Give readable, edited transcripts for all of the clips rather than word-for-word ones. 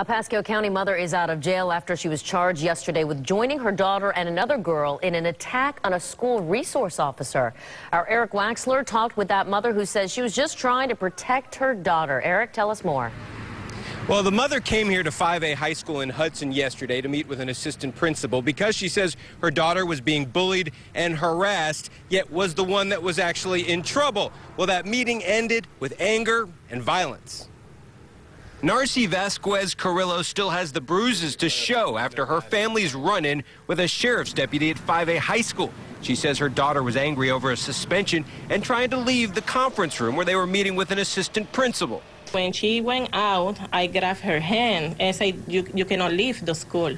A Pasco County mother is out of jail after she was charged yesterday with joining her daughter and another girl in an attack on a school resource officer. Our Eric Waxler talked with that mother who says she was just trying to protect her daughter. Eric, tell us more. Well, the mother came here to 5A High School in Hudson yesterday to meet with an assistant principal because she says her daughter was being bullied and harassed, yet was the one that was actually in trouble. Well, that meeting ended with anger and violence. Narcy Vasquez Carrillo still has the bruises to show after her family's run-in with a sheriff's deputy at 5A High School. She says her daughter was angry over a suspension and trying to leave the conference room where they were meeting with an assistant principal. When she went out, I grabbed her hand and said, you cannot leave the school.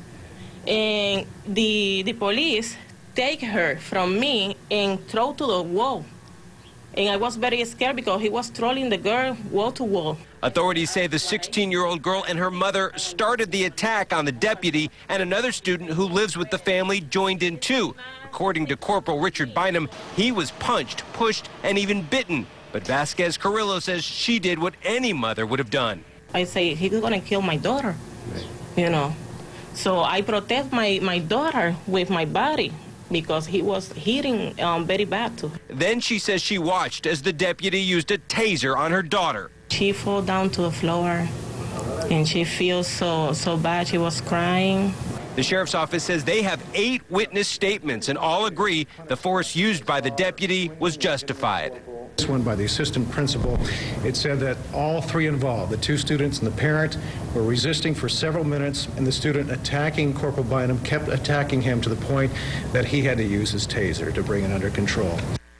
And the police take her from me and throw to the wall. And I was very scared because he was throwing the girl wall to wall. Authorities say the 16-year-old girl and her mother started the attack on the deputy, and another student who lives with the family joined in too. According to Corporal Richard Bynum, he was punched, pushed, and even bitten. But Vasquez Carrillo says she did what any mother would have done. I say, he's going to kill my daughter, you know. So I protect my daughter with my body, because he was hitting very bad to her. Then she says she watched as the deputy used a taser on her daughter. She fell down to the floor, and she feels so bad. She was crying. The sheriff's office says they have 8 witness statements and all agree the force used by the deputy was justified. This one by the assistant principal, it said that all 3 involved, the 2 students and the parent, were resisting for several minutes, and the student attacking Corporal Bynum kept attacking him to the point that he had to use his taser to bring it under control.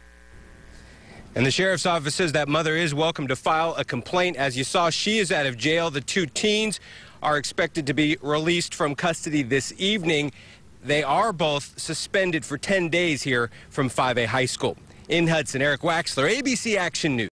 And the sheriff's office says that mother is welcome to file a complaint. As you saw, she is out of jail. The 2 teens are expected to be released from custody this evening. They are both suspended for 10 days here from 5A High School. In Hudson, Eric Waxler, ABC Action News.